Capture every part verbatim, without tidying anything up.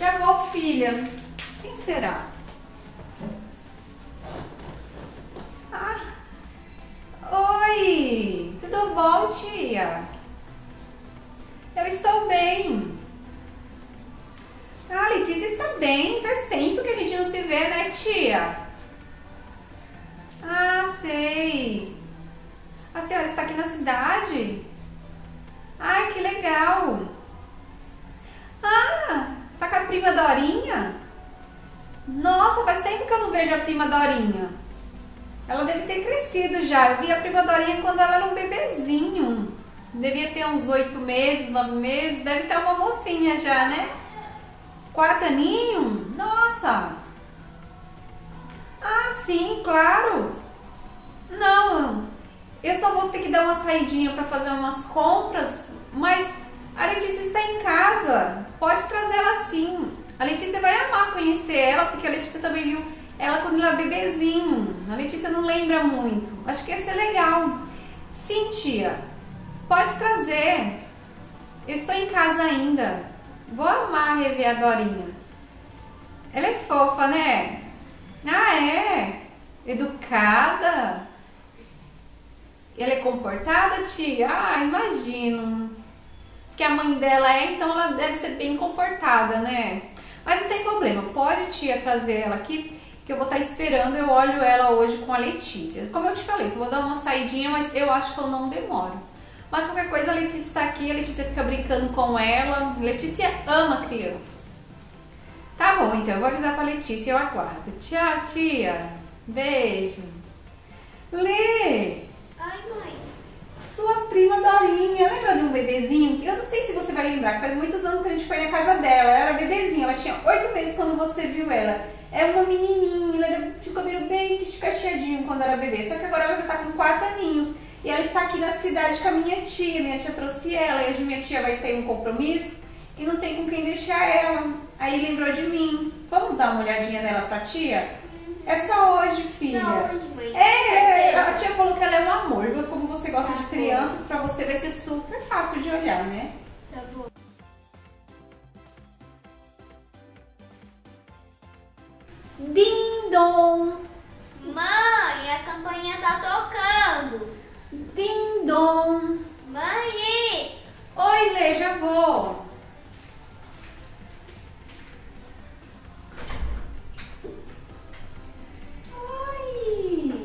Já vou, filha. Quem será? Ah, oi! Tudo bom, tia? Eu estou bem. Ah, Letícia está bem. Faz tempo que a gente não se vê, né, tia? Ah, sei. A senhora está aqui na cidade? Ai, que legal. Ah, tá com a prima Dorinha? Nossa, faz tempo que eu não vejo a prima Dorinha. Ela deve ter crescido já. Eu vi a prima Dorinha quando ela era um bebezinho. Devia ter uns oito meses, nove meses. Deve ter uma mocinha já, né? Quatro aninhos? Nossa! Ah, sim, claro. Não, eu só vou ter que dar uma saidinha para fazer umas compras, mas a Letícia está em casa. Pode trazer ela sim. A Letícia vai amar conhecer ela, porque a Letícia também viu ela quando ela era bebezinho. A Letícia não lembra muito. Acho que ia ser legal. Sim, tia. Pode trazer. Eu estou em casa ainda. Vou amar rever a Dorinha. Ela é fofa, né? Ah, é? Educada? Ela é comportada, tia? Ah, imagino. Que a mãe dela é, então ela deve ser bem comportada, né? Mas não tem problema. Pode, tia, trazer ela aqui, que eu vou estar esperando. Eu olho ela hoje com a Letícia. Como eu te falei, só vou dar uma saidinha, mas eu acho que eu não demoro. Mas qualquer coisa, a Letícia está aqui, a Letícia fica brincando com ela. Letícia ama crianças. Tá bom, então eu vou avisar pra Letícia, eu aguardo. Tchau, tia. Beijo. Lê. Ai, mãe. Sua prima Dorinha, lembra de um bebezinho? Eu não sei se você vai lembrar, faz muitos anos que a gente foi na casa dela. Ela era bebezinha, ela tinha oito meses quando você viu ela. É uma menininha, ela era de cabelo bem cacheadinho quando era bebê. Só que agora ela já tá com quatro aninhos. E ela está aqui na cidade com a minha tia. Minha tia trouxe ela. E hoje minha tia vai ter um compromisso e não tem com quem deixar ela. Aí lembrou de mim. Vamos dar uma olhadinha nela pra tia? É só hoje, filha. Só hoje, mãe. É, a tia falou que ela é um amor. Mas como você gosta de crianças, pra você vai ser super fácil de olhar, né? Tá bom. Ding dong. Mãe, a campainha tá tocando. Ding dong. Mãe! Oi, Lê, já vou. Oi.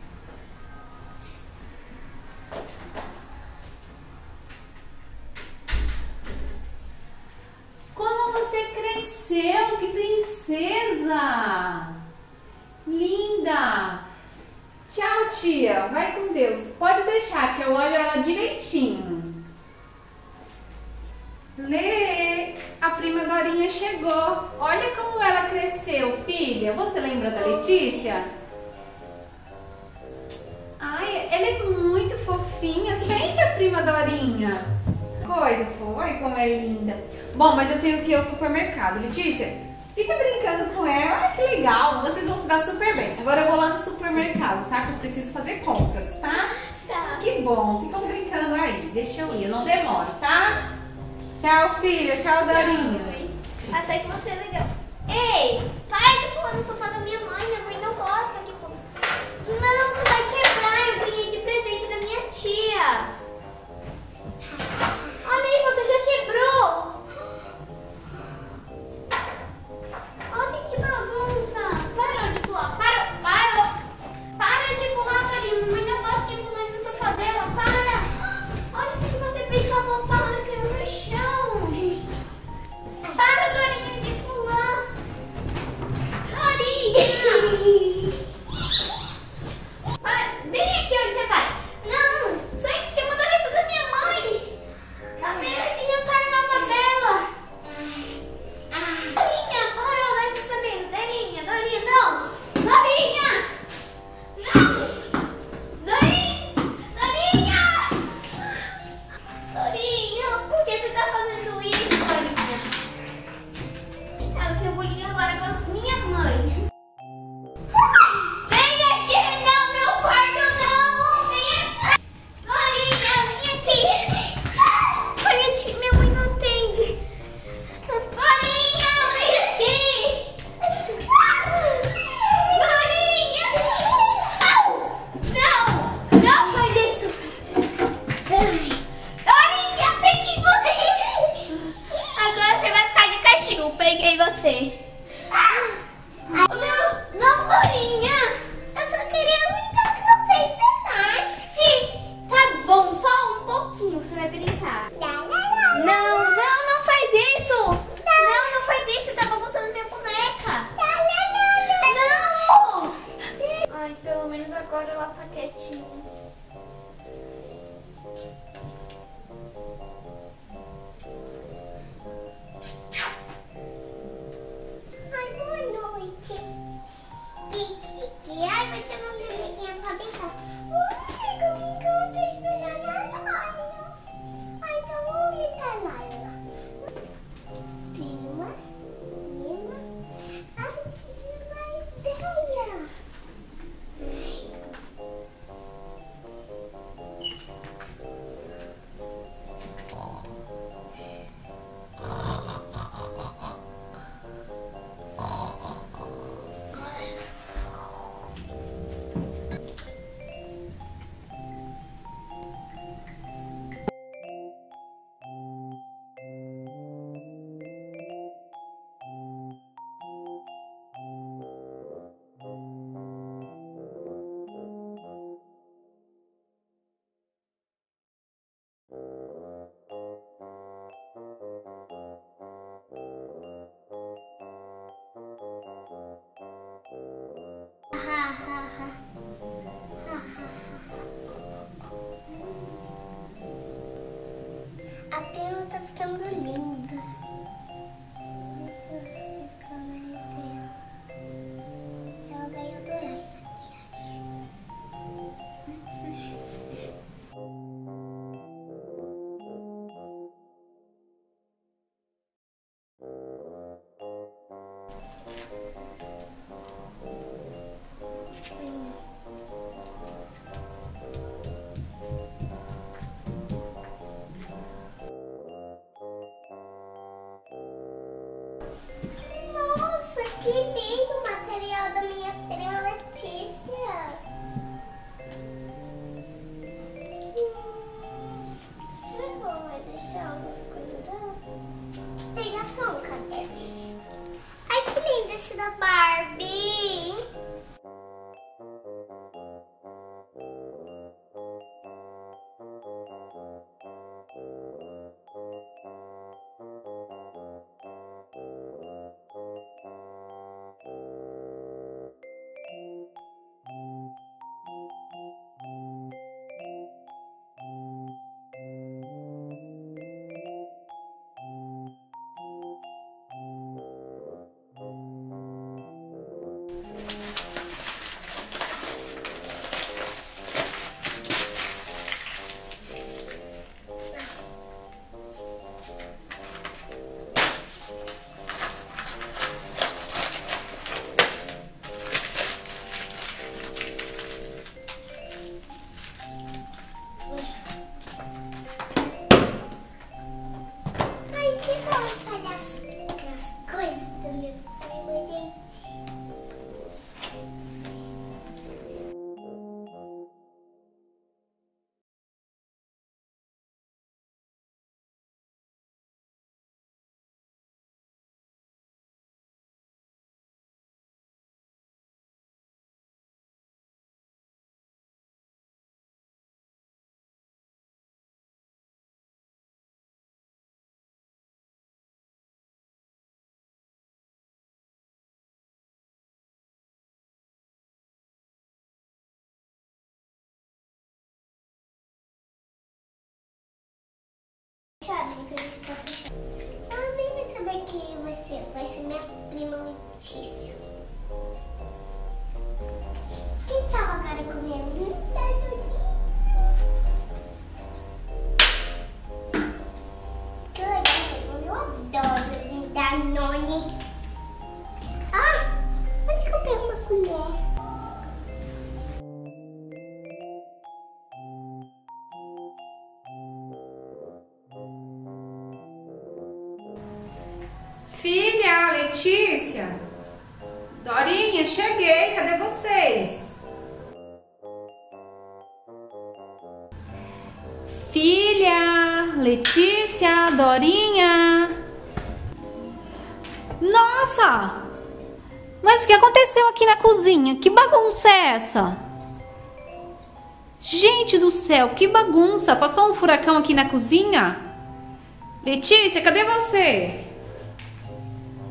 Como você cresceu, que princesa! Linda! Tchau, tia. Vai com Deus. Pode deixar que eu olho ela direitinho. Lê, a prima Dorinha chegou. Olha como ela cresceu, filha. Você lembra da Letícia? Ai, ela é muito fofinha. Senta, prima Dorinha. Coisa, foi como é linda. Bom, mas eu tenho que ir ao supermercado. Letícia, fica brincando com ela. Olha que legal. Vocês vão se dar super bem. Agora eu vou lá no supermercado, tá? Que eu preciso fazer compras, tá? Tá. Que bom. Ficam brincando aí. Deixa eu ir. Eu não demoro, tá? Tchau, filha. Tchau, Dorinha. Até que você é legal. Ei, para de pular no sofá da minha mãe. Minha mãe não gosta que pula. Não, você vai quebrar. Eu ganhei de presente da minha tia. Olha aí, você já quebrou. Olha que bagunça. Parou de pular. Parou, parou. Para de pular, Dorinha. Mamãe não gosta de pular no sofá dela. Para. Olha o que você fez com a roupa. Ela caiu no chão. Para, Dorinha, de pular. Dorinha. Para. Vem aqui onde você vai. Não, sai de cima da mesa da minha mãe. A beiradinha carnava dela. Dorinha, para, desce essa mesa. Dorinha, Dorinha, não. Dorinha. Não. Dorinha. Dorinha. Dorinha, por que você tá fazendo isso, Dorinha? Sabe que eu vou ligar agora com a minha mãe. quietinho. Ai, boa noite. Kiki, ai, você não me amiguinha pra brincar. Oi, comigo, eu tô esperando a Laila. Ai, então onde tá a Laila? Prima, prima, a tia vai dela. A Pena tá ficando linda. Deixa eu riscar o nariz dela. Ela vai adorar a maquiagem. Nossa, que lindo o material da minha prima Letícia. Eu vou deixar as coisas dela. Pegar só um caderno. Ai, que lindo esse da Barbie. Ela nem vai saber que você vai ser minha prima Letícia. Quem tava agora comendo? Que legal, eu adoro Danone. Ah, onde que eu pego uma colher? Filha, Letícia, Dorinha, cheguei, cadê vocês? Filha, Letícia, Dorinha. Nossa, mas o que aconteceu aqui na cozinha? Que bagunça é essa? Gente do céu, que bagunça, passou um furacão aqui na cozinha? Letícia, cadê você?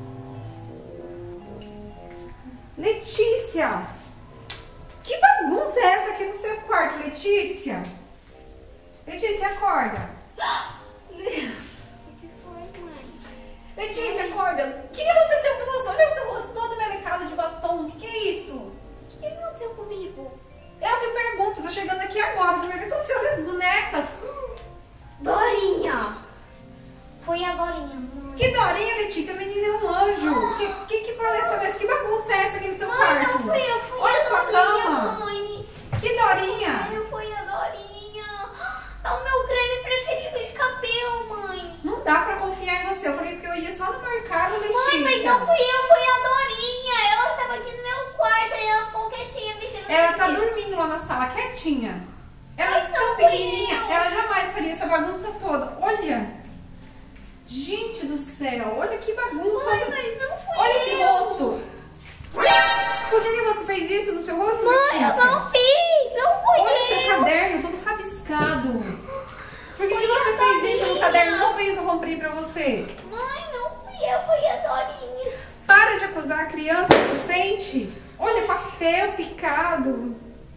Letícia, que bagunça bagunça é essa aqui no seu quarto, Letícia? Letícia, acorda. O que foi, mãe? Letícia, acorda. O que aconteceu com você? Olha o seu rosto todo melecado de batom. O que, que é isso? O que aconteceu comigo? Eu te pergunto, tô chegando aqui agora. Primeiro, o que aconteceu com as bonecas? Dorinha. Foi a Dorinha, mãe. Que Dorinha, Letícia? A menina é um anjo. Que, que, que palestra é essa? Que bagunça é essa aqui no seu Mãe, quarto? não fui eu, fui Olha a sua Dorinha, cama. mãe. Que Dorinha? Eu fui a Dorinha. É o meu creme preferido de cabelo, mãe. Não dá pra confiar em você. Eu falei porque eu ia só no mercado, Letícia. Mãe, mas não fui eu, foi a Dorinha. Ela estava aqui no meu quarto e ela ficou quietinha mexendo. Ela tá dormindo lá na sala, quietinha. Ela é Mas tão não fui pequenininha, eu. ela jamais faria essa bagunça toda. Olha! Gente do céu, olha que bagunça. Mãe, olha mas não fui olha eu. esse rosto. Por que, que você fez isso no seu rosto, Mãe, Letícia? eu não fiz, não fui Olha o eu. seu caderno todo rabiscado. Por que, que Foi você a fez isso no Dorinha. caderno novinho que eu comprei pra você? Mãe, não fui eu, foi a Dorinha. Para de acusar a criança inocente. Olha, papel picado.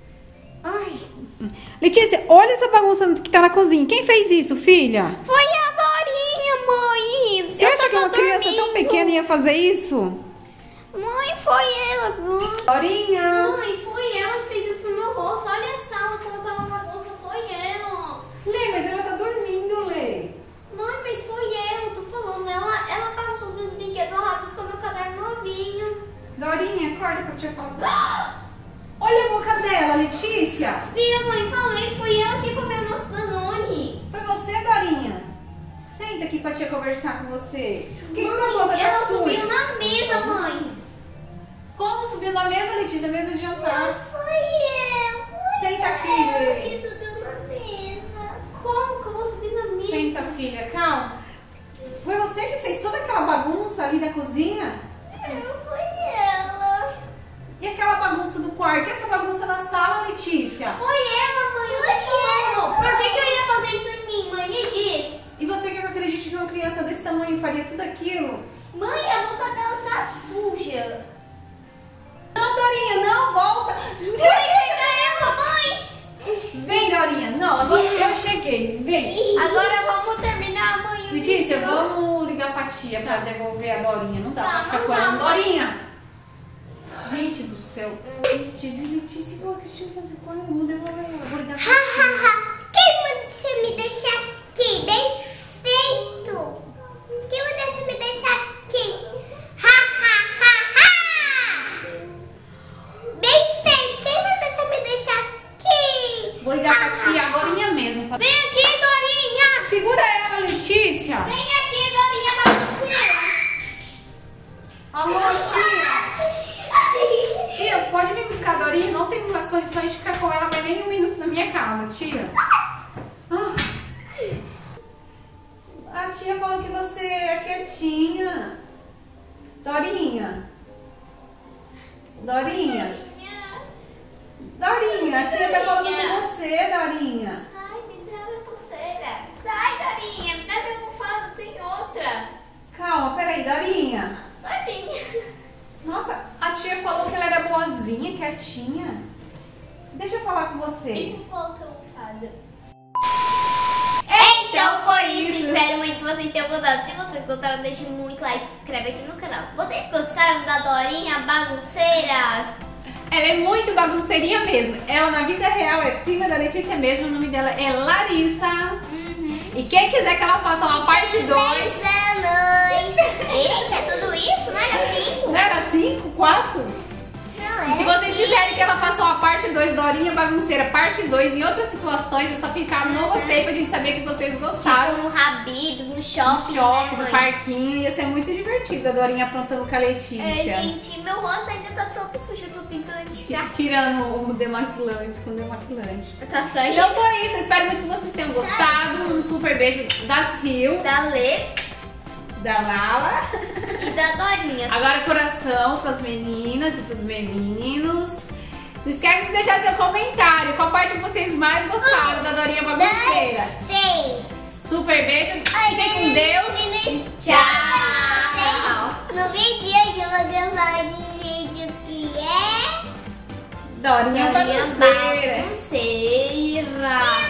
Ai. Letícia, olha essa bagunça que tá na cozinha. Quem fez isso, filha? Foi a Dorinha, mãe. Você Eu acha que tava uma criança tão dormindo. pequena ia fazer isso? Mãe, foi ela. Mãe. Dorinha! Mãe, foi ela que fez isso no meu rosto. Olha a sala como tava uma bagunça, foi ela. Lê, mas ela tá dormindo, Lê. Mãe, mas foi ela, eu tô falando. Ela, ela bagunçou os meus brinquedos, ela rabiscou meu caderno novinho. Dorinha, acorda pra eu te falar. Olha a boca dela, Letícia. Viu, mãe? Falei, foi ela que comeu o nosso Danone. Foi você, Dorinha? Senta aqui pra tia conversar com você. Por que, que sua Mãe, boca tá ela suja? subiu na mesa, mãe. Como subiu na mesa, Letícia? Meio do jantar. Foi eu. Foi Senta aqui, ela Lê. que subiu na mesa. Como que eu vou subir na mesa? Senta, filha, calma. Foi você que fez toda aquela bagunça ali da cozinha? Não, foi ela. E aquela bagunça do quarto? E essa bagunça na sala, Letícia? Foi ela, mãe. Eu tô falando. Por que, que eu ia fazer isso em mim, mãe? Me diz. E você quer que eu acredite que uma criança desse tamanho faria tudo aquilo? Mãe, a boca dela tá suja. Não, Dorinha, não, volta. Vem pegar ela, mãe. Vem, Dorinha. Não, agora eu cheguei. Vem. Agora vamos terminar, mãe. o Letícia, vídeo. vamos ligar pra tia pra devolver a Dorinha. Não dá Tá, pra ficar não com dá, ela. mãe. Dorinha! Gente do céu. Gente, Letícia, igual que a gente vai fazer com ela. Não devolver ela. Vou ligar pra tia. Quem manda você me deixar aqui? Bem feito. Quem manda você me deixar aqui? Ha, ha, ha, ha. Bem feito. Quem manda você me deixar aqui? Vou ligar pra tia agorinha mesmo. pra- Vem aqui, Dorinha. Segura ela, Letícia. Vem aqui, Dorinha bagunceira. Alô, tia. Tia, pode vir buscar a Dorinha? Não tenho mais condições de ficar com ela mais nem um minuto na minha casa, tia. Ah. A tia falou que você é quietinha. Dorinha. Dorinha. Dorinha, a tia tá falando com você, Dorinha. Sai, me dá minha pulseira. Sai, Dorinha. Me dá minha almofada, tem outra. Calma, peraí, Dorinha. Dorinha. Nossa, a tia falou que ela era boazinha, quietinha. Deixa eu falar com você. E com outra almofada. Então foi isso. Espero muito que vocês tenham gostado. Se vocês gostaram, deixem muito like, se inscreve aqui no canal. Vocês gostaram da Dorinha bagunceira? Ela é muito bagunceirinha mesmo. Ela na vida real é prima da Letícia mesmo. O nome dela é Larissa. Uhum. E quem quiser que ela faça uma parte dois. anos. Eita, tudo isso? Não era cinco? Não era cinco? Quatro? Não, E se vocês quiserem que ela faça uma parte dois, Dorinha Bagunceira, parte dois, em outras situações, é só clicar no gostei pra gente saber que vocês gostaram. Tipo no Habib's, no No shopping, shopping, né, no mãe? parquinho, ia ser muito divertido a Dorinha aprontando com a Letícia. É, gente, meu rosto ainda tá todo sujo, eu tô tentando tirar. Tirando o demaquilante com o demaquilante. Tá saindo Então foi isso, eu espero muito que vocês tenham gostado. Um super beijo da Sil, da Lê da Lala. e da Dorinha. Agora coração pras meninas e pros meninos. Não esquece de deixar seu comentário. Qual parte que vocês mais gostaram da Dorinha Bagunceira? Três. Super beijo. Fiquem com Deus. Tchau. No vídeo hoje eu vou gravar um vídeo que é Dorinha Dorinha bagunceira. bagunceira.